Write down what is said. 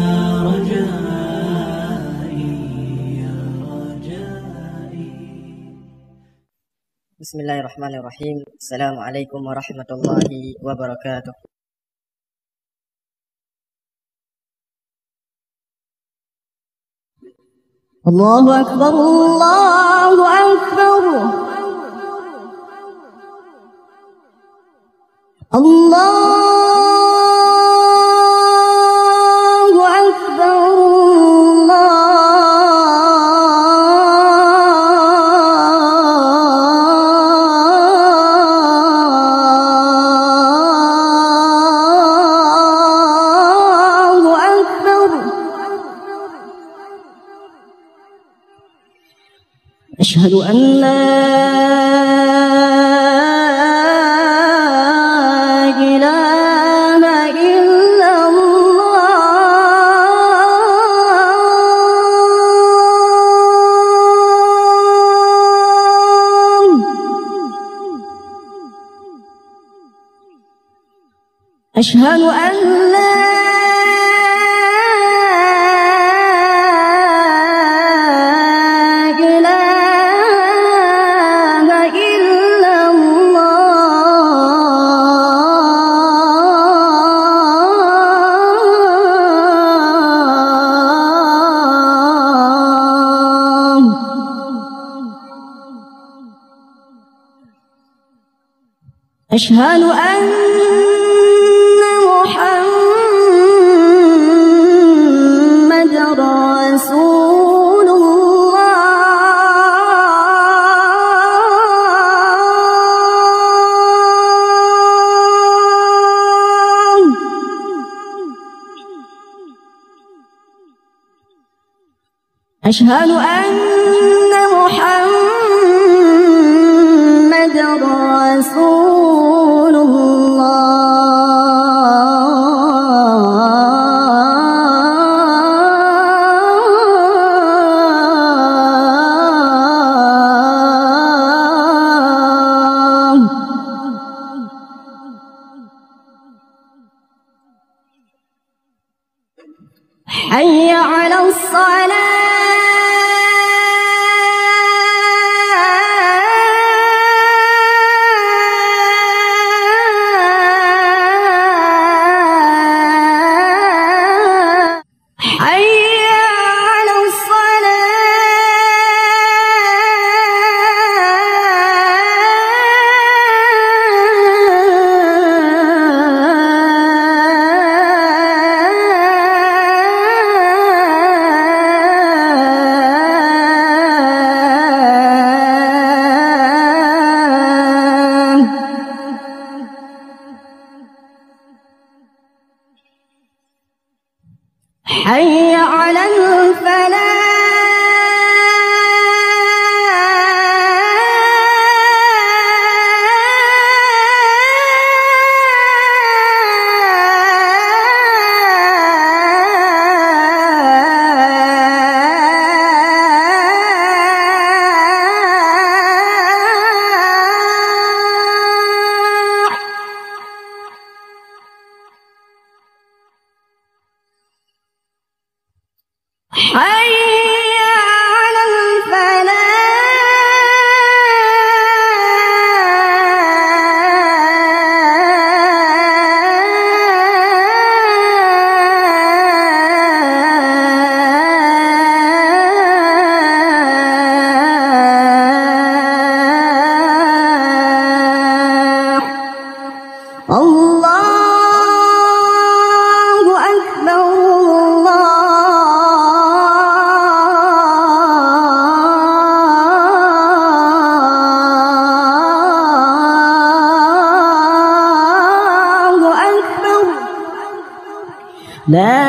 رجائي يا رجائي. بسم الله الرحمن الرحيم. السلام عليكم ورحمة الله وبركاته. الله أكبر الله أكبر الله أكبر الله أكبر. أشهد أن لا إله إلا الله. أشهد أن لا أشهد أن محمد رسول الله. أشهد أن محمد رسول الله. حي على الصلاة. حي على حي على الفلاح. حي على الفلاح. الله أكبر الله أكبر. لا